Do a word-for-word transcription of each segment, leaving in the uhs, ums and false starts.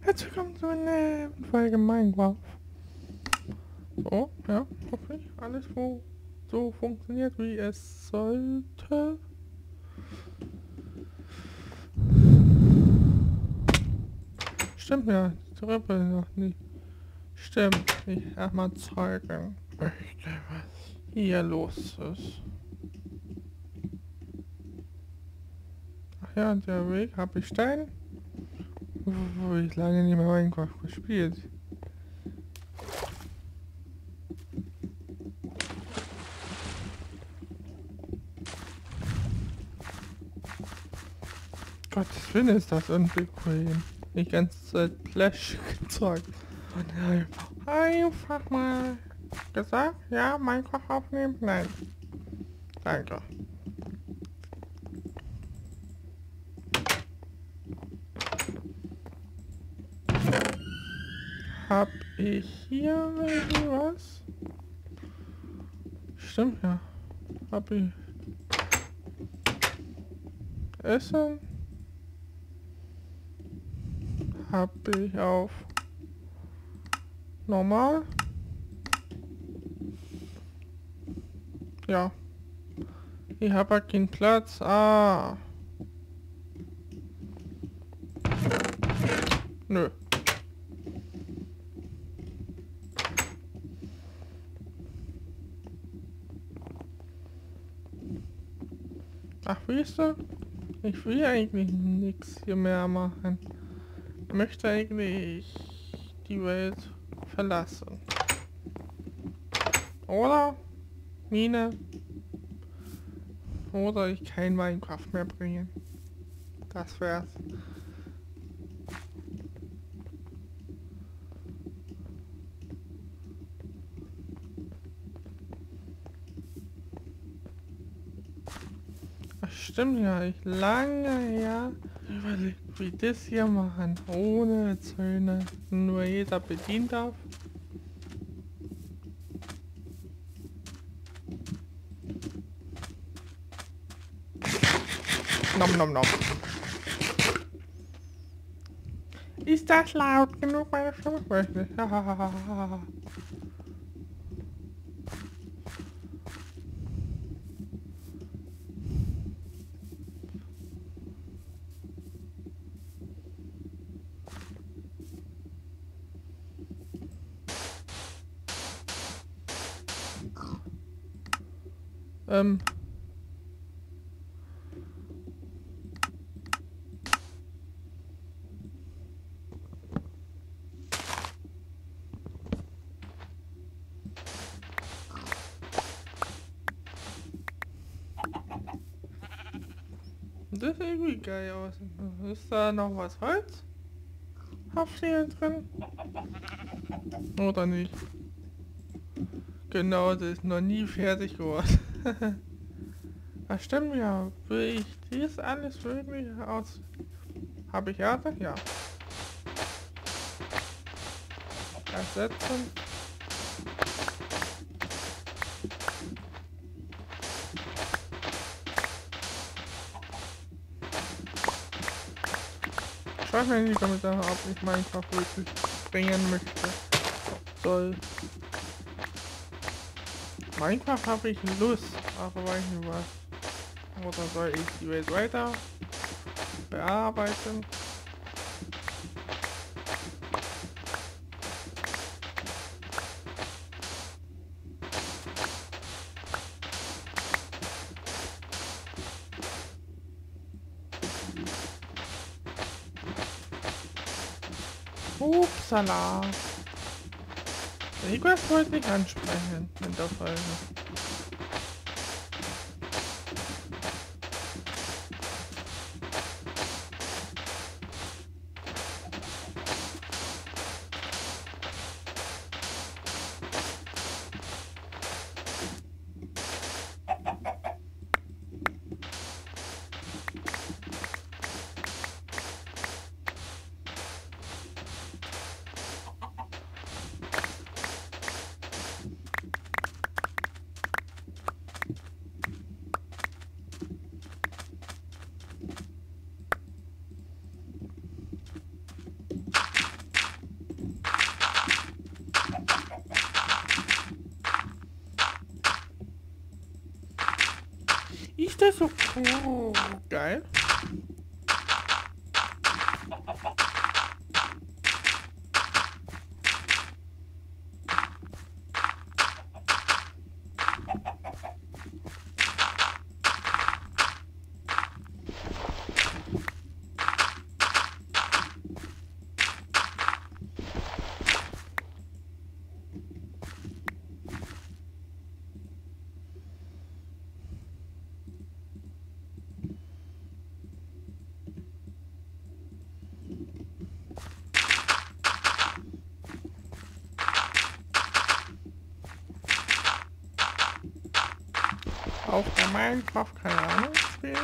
Herzlich willkommen zu einer Folge Minecraft. So, ja, hoffe ich, alles wo so funktioniert, wie es sollte. Stimmt ja, die Treppe noch nicht. Stimmt, ich erstmal zeigen möchte, was hier los ist. Ach ja, der Weg habe ich Stein. Wo ich lange nicht mehr Minecraft gespielt. Gottes Willen ist das unbequem. Die ganze Zeit Flash gezeigt. Und einfach, einfach mal gesagt, ja, Minecraft aufnehmen? Nein. Danke. Hab ich hier irgendwas? Stimmt ja. Hab ich Essen? Hab ich auf normal? Ja. Ich habe keinen Platz. Ah. Nö. Ach, weißt du? Ich will eigentlich nichts hier mehr machen. Ich möchte eigentlich die Welt verlassen. Oder Mine. Oder ich kein Minecraft mehr bringen. Das wär's. Ach, stimmt ja, ich lange her überlegt, wie das hier machen. Ohne Zäune. Nur jeder bedienen darf. Nom nom nom. Ist das laut genug, meine Stimme? Weiß nicht. ähm. Das sieht irgendwie geil aus. Ist da noch was Holz? Haftstehen drin? Oder nicht? Genau, das ist noch nie fertig geworden. Das stimmt ja. Will ich dies alles wirklich aus... Habe ich Erde? Ja. Ersetzen. Schreibt mir in die Kommentare, ob ich Minecraft wirklich bringen möchte. Soll. Minecraft habe ich Lust, aber weiß nicht was. Oder soll ich die Welt weiter bearbeiten? Upsala. Irgendwas wollte ich ansprechen in der Folge. ist so cool. Geil. Auf der Minecraft, keine Ahnung, spielen.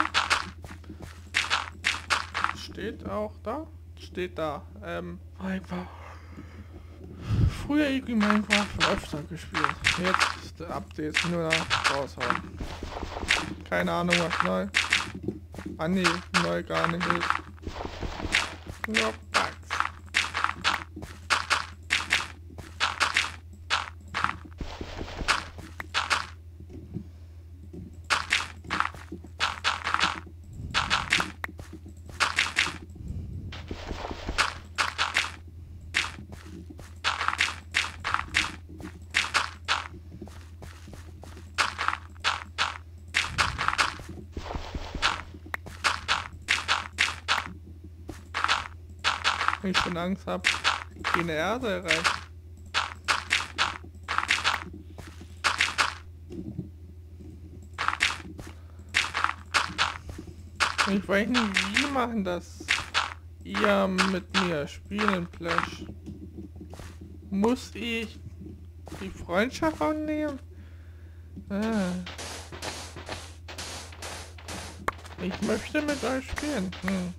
Steht auch da. Steht da. Ähm, Minecraft. Früher irgendwie Minecraft öfter gespielt. Jetzt Updates nur da raushauen. Keine Ahnung was neu. Ah nee, neu gar nicht ist. Nur Bugs. Ich schon Angst habe, keine Erde erreicht. Ich weiß nicht, wie machen das ihr mit mir spielen, Flash. Muss ich die Freundschaft annehmen? Ah. Ich möchte mit euch spielen. Hm.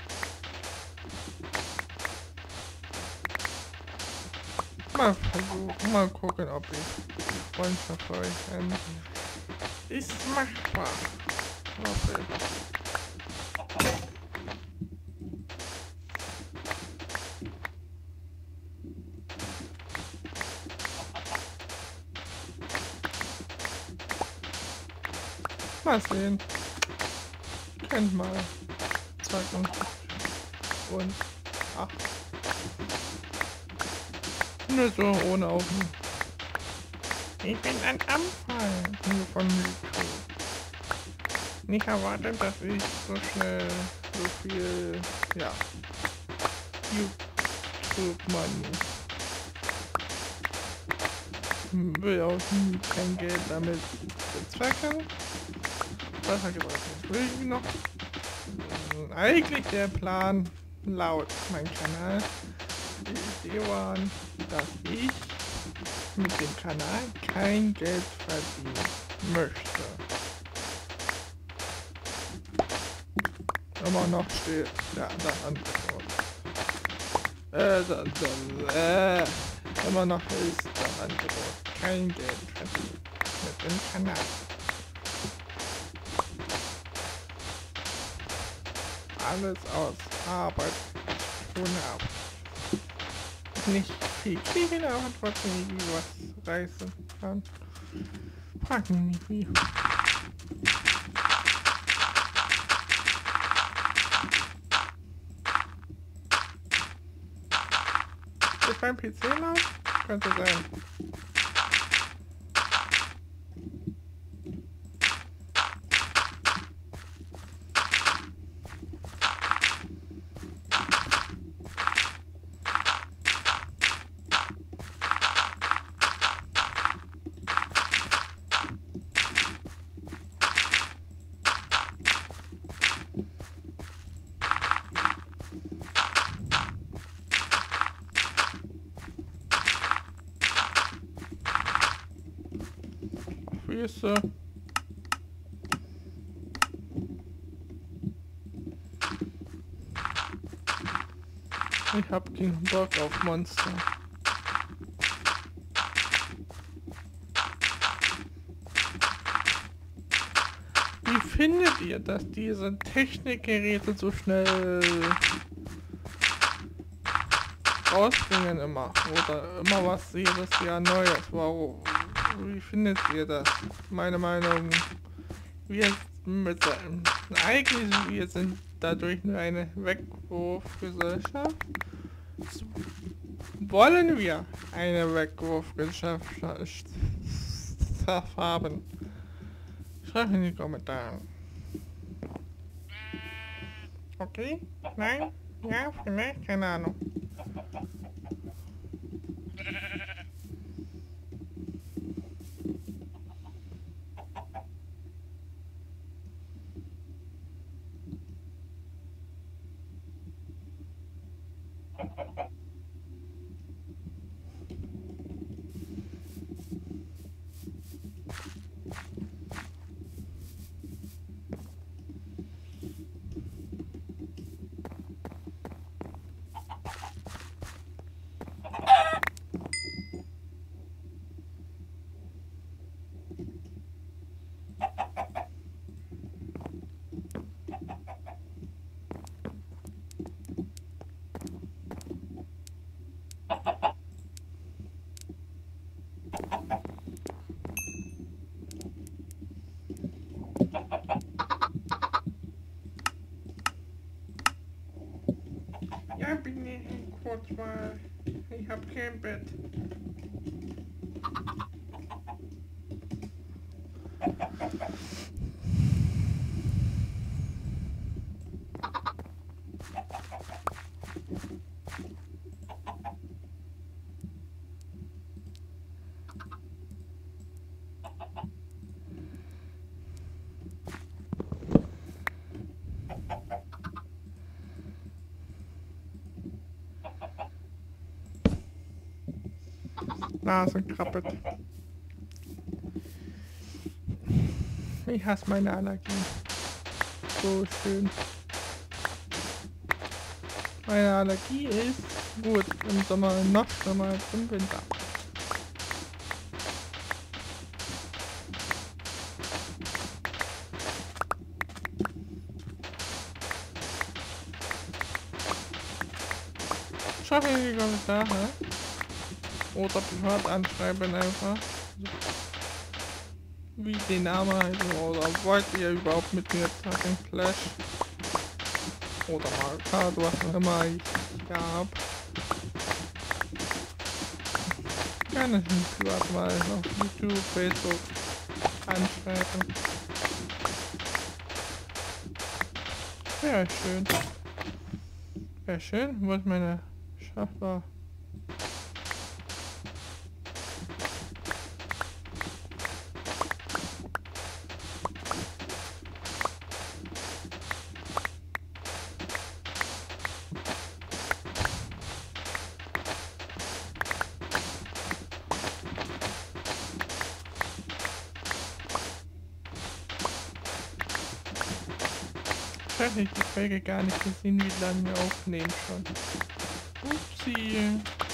Mal versuchen, mal gucken, ob ich Freundschaft für euch ähm, ist machbar. Okay. Mal sehen. Kennt mal. zweiundfünfzig und acht. Nur so, ohne Augen. Ich bin ein Anfang nur von YouTube. Nicht erwartet, dass ich so schnell so viel, ja, YouTube-Money will auch kein Geld damit bezwecken. Was hat gesagt, was will ich noch? Eigentlich der Plan laut mein Kanal. Die Idee war, dass ich mit dem Kanal kein Geld verdienen möchte. Immer noch steht der andere Antwort. Äh, da, da, äh, immer noch ist der Antwort kein Geld verdienen mit dem Kanal. Alles aus Arbeit tun ab. Nicht viel kriegen, aber trotzdem irgendwie was reißen kann. Frag mich nicht wie. Ist beim P C laut? Könnte sein. Füße. Ich hab keinen Bock auf Monster. Wie findet ihr, dass diese Technikgeräte so schnell rausbringen immer? Oder immer was jedes Jahr Neues? Warum? Wie findet ihr das? Meine Meinung, wir mit seinem, eigentlich wir sind dadurch nur eine Wegwurfgesellschaft. Wollen wir eine Wegwurfgesellschaft haben? Schreibt in die Kommentare. Okay? Nein? Ja? Vielleicht? Keine Ahnung. Ja, bin ich kurz mal. Ich hab kein Bett. Nase krabbelt. Ich hasse meine Allergie. So schön. Meine Allergie ist gut im Sommer noch schlimmer als im Winter. Schreibt in die Kommentare. Oder privat anschreiben einfach. Wie den Namen heißt. Oder wollt ihr überhaupt mit mir zocken? Clash. Oder mal Card, was auch immer ich gab. Kann ich mich privat mal auf YouTube, Facebook anschreiben. Ja, schön. Wäre schön, wo ist meine Schaffbar? Ich habe die Folge gar nicht gesehen, wie lange wir aufnehmen schon. Upsi.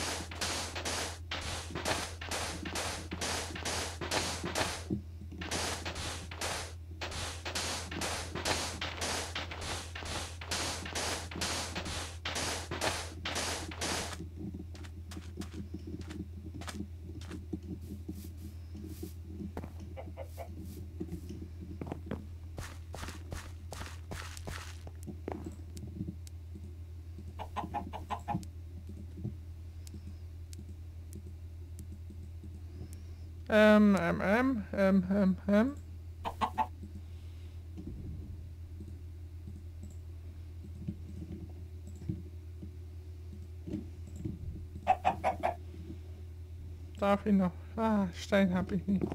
Ähm, ähm, ähm, ähm, ähm, ähm. Darf ich noch? Ah, Stein habe ich nicht.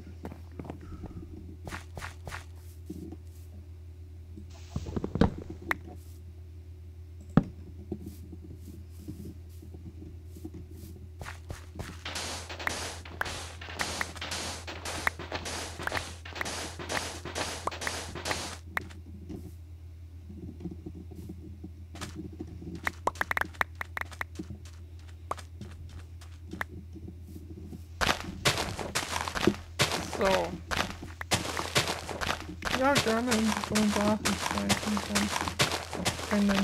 So. Ja, gerne in die Kommentare schreiben dann können.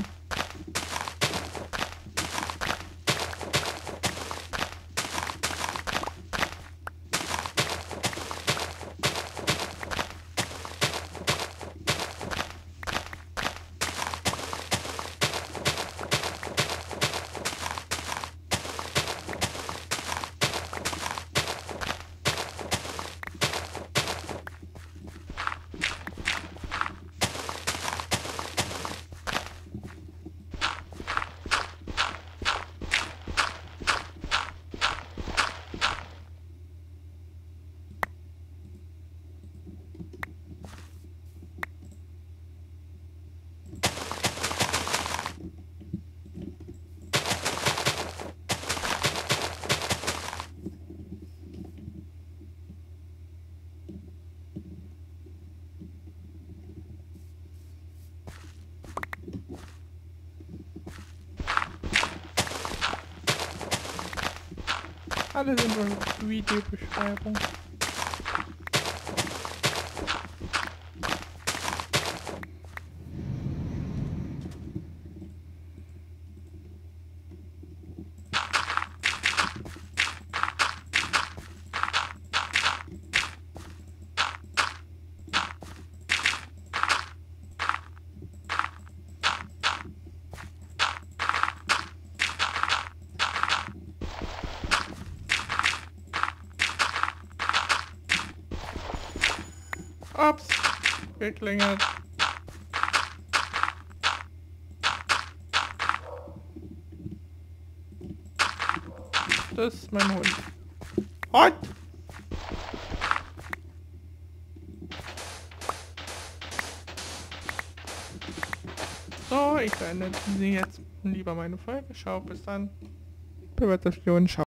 Alles in der Videobeschreibung. Ups, geklingelt. Das ist mein Hund. Hund! So, ich beende jetzt lieber meine Folge. Schau, bis dann. Bewertung, schau.